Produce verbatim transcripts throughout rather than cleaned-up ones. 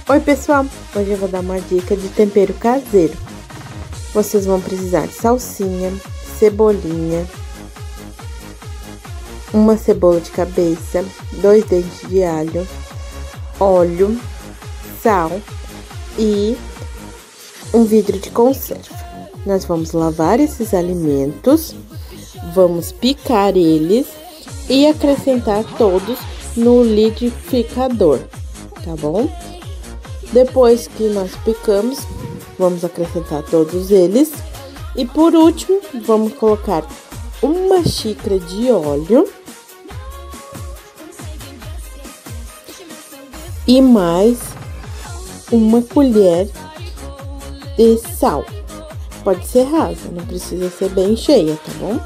Oi pessoal, hoje eu vou dar uma dica de tempero caseiro. Vocês vão precisar de salsinha, cebolinha, uma cebola de cabeça, dois dentes de alho, óleo, sal e um vidro de conserva. Nós vamos lavar esses alimentos, vamos picar eles e acrescentar todos no liquidificador, tá bom? Depois que nós picamos, vamos acrescentar todos eles. E por último, vamos colocar uma xícara de óleo. E mais uma colher de sal. Pode ser rasa, não precisa ser bem cheia, tá bom?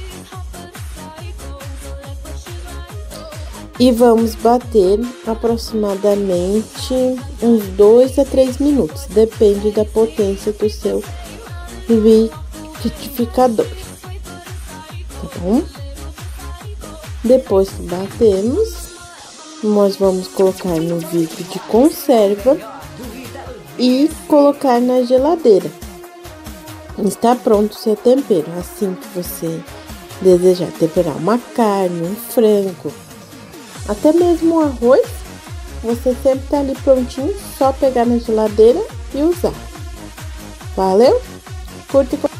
E vamos bater aproximadamente uns dois a três minutos, depende da potência do seu liquidificador, tá bom? Depois que batemos, nós vamos colocar no vidro de conserva e colocar na geladeira. Está pronto o seu tempero. Assim que você desejar temperar uma carne, um frango, até mesmo o arroz, você sempre tá ali prontinho, só pegar na geladeira e usar. Valeu? Curte e